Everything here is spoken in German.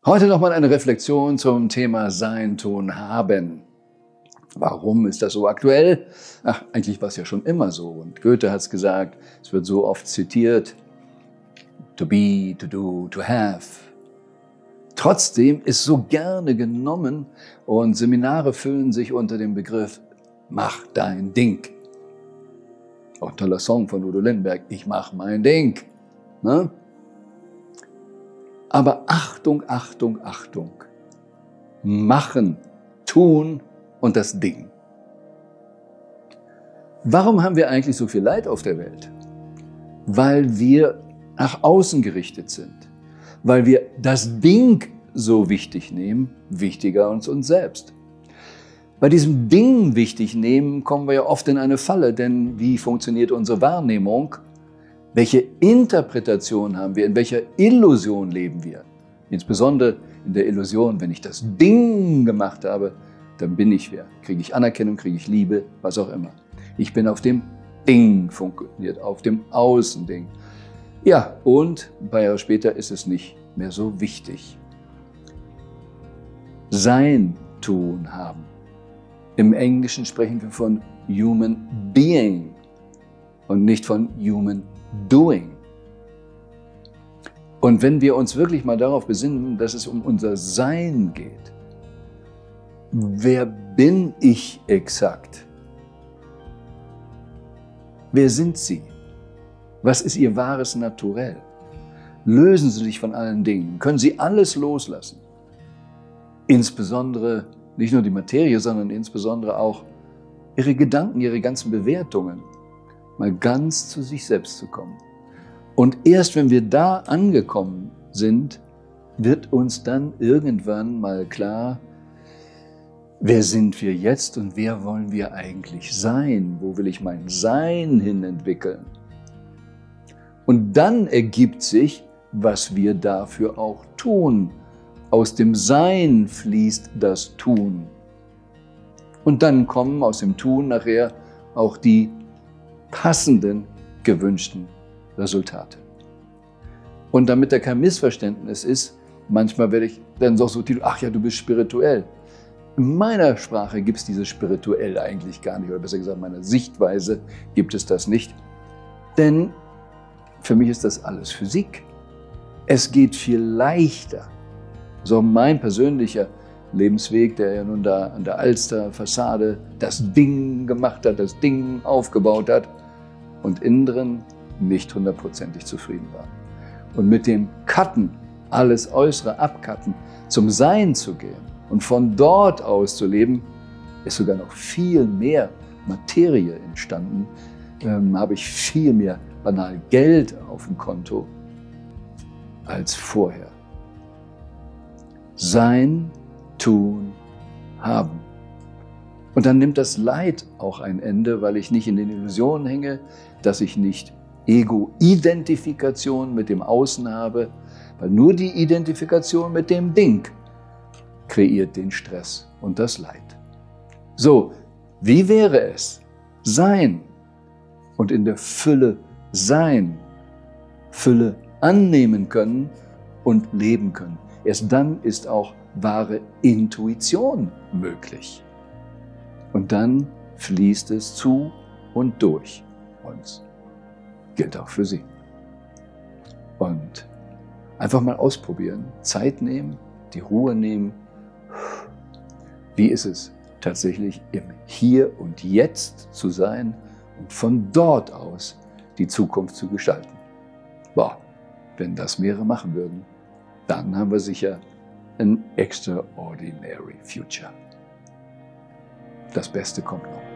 Heute nochmal eine Reflexion zum Thema Sein, Tun, Haben. Warum ist das so aktuell? Ach, eigentlich war es ja schon immer so. Und Goethe hat es gesagt, es wird so oft zitiert, to be, to do, to have. Trotzdem ist so gerne genommen und Seminare füllen sich unter dem Begriff, mach dein Ding. Auch ein toller Song von Udo Lindenberg, ich mach mein Ding. Ne? Aber Achtung, Achtung, Achtung. Machen, tun und das Ding. Warum haben wir eigentlich so viel Leid auf der Welt? Weil wir nach außen gerichtet sind. Weil wir das Ding so wichtig nehmen, wichtiger als uns selbst. Bei diesem Ding wichtig nehmen kommen wir ja oft in eine Falle, denn wie funktioniert unsere Wahrnehmung? Welche Interpretation haben wir? In welcher Illusion leben wir? Insbesondere in der Illusion, wenn ich das Ding gemacht habe, dann bin ich wer. Kriege ich Anerkennung, kriege ich Liebe, was auch immer. Ich bin auf dem Ding funktioniert, auf dem Außending. Ja, und ein paar Jahre später ist es nicht mehr so wichtig. Sein, tun, haben. Im Englischen sprechen wir von Human Being und nicht von Human Doing. Und wenn wir uns wirklich mal darauf besinnen, dass es um unser Sein geht, wer bin ich exakt? Wer sind Sie? Was ist Ihr wahres Naturell? Lösen Sie sich von allen Dingen. Können Sie alles loslassen? Insbesondere nicht nur die Materie, sondern insbesondere auch Ihre Gedanken, Ihre ganzen Bewertungen. Mal ganz zu sich selbst zu kommen. Und erst wenn wir da angekommen sind, wird uns dann irgendwann mal klar, wer sind wir jetzt und wer wollen wir eigentlich sein? Wo will ich mein Sein hin entwickeln? Und dann ergibt sich, was wir dafür auch tun. Aus dem Sein fließt das Tun. Und dann kommen aus dem Tun nachher auch die passenden, gewünschten Resultate. Und damit da kein Missverständnis ist, manchmal werde ich dann so tituliert, ach ja, du bist spirituell. In meiner Sprache gibt es dieses spirituell eigentlich gar nicht, oder besser gesagt, in meiner Sichtweise gibt es das nicht. Denn für mich ist das alles Physik. Es geht viel leichter. So mein persönlicher Lebensweg, der ja nun da an der Alster-Fassade das Ding gemacht hat, das Ding aufgebaut hat und innen drin nicht hundertprozentig zufrieden war. Und mit dem Cutten, alles Äußere abcutten, zum Sein zu gehen und von dort aus zu leben, ist sogar noch viel mehr Materie entstanden, habe ich viel mehr banal Geld auf dem Konto als vorher. Sein, tun, haben. Und dann nimmt das Leid auch ein Ende, weil ich nicht in den Illusionen hänge, dass ich nicht Ego-Identifikation mit dem Außen habe, weil nur die Identifikation mit dem Ding kreiert den Stress und das Leid. So, wie wäre es? Sein und in der Fülle sein, Fülle annehmen können und leben können. Erst dann ist auch wahre Intuition möglich. Und dann fließt es zu und durch uns. Gilt auch für Sie. Und einfach mal ausprobieren, Zeit nehmen, die Ruhe nehmen. Wie ist es tatsächlich im Hier und Jetzt zu sein und von dort aus die Zukunft zu gestalten? Boah, wenn das mehrere machen würden, dann haben wir sicher an extraordinary future. Das Beste kommt noch.